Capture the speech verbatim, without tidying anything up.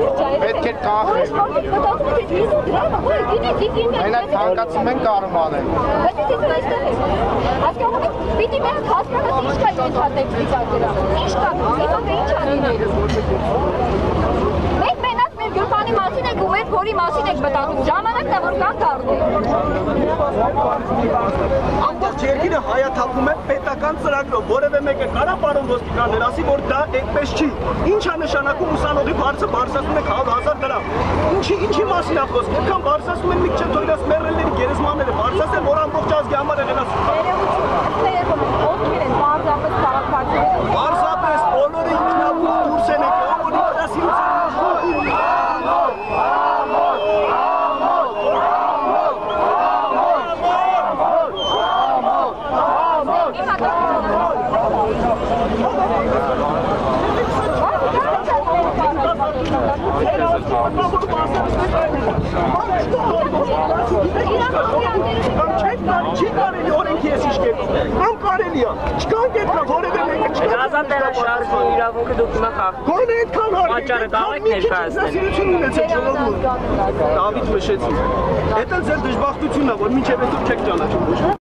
Պետք է կախի։ Մենակ ցանկացում են կարող անեն։ Բայց ես այստեղ եմ։ Հասկանում եք, պիտի մենք հասկանանք ինչ կա իրենց հատեքստի ծագերա։ Ինչ կա, իմը ինչ անինել։ Մենք մենակ մեր գյուղանի մասին եք ու մեր փորի մասին եք մտածում։ Ժամանակն է որ կան կառնենք։ Ամբողջ երկիրը հայաթափում է պետական ծրագրով, որևէ մեկը կարա պարոն ոստիկաններ ասի, որ դա այդպես չի։ Ինչ է նշանակում ուսանողի բարձը բարձրացնում եք հազար դրամ։ Ինչի ինչի մասին է խոսքը։ Այդքան բարձրացնում են մի քիչ թույլաս մեռելների գերեզմանները բարձրացնել, որ ամբողջ ազգի համար եղնաս։ Ովքեր են բարձրապես քաղաքացիները։ Բարձրապես բոլորը ինքնաբուխ դուրս են եկել, որ ինքնասիրություն Չի կարելի օրենքի ես իշկերում, կամ կարելի է, չկան կետքա, որևէ մեկը չկան Ազատ տեղաշարժման իրավունքը դուք հիմա խախտում Գոնե այդքան հարկ Պատճառը կարող եք ներկայացնել ունեցել ժողովուրդ Դավիթ մշեցին Էդ էլ ձեր դժբախտությունն է, որ մինչև այսօր չեք ճանաչում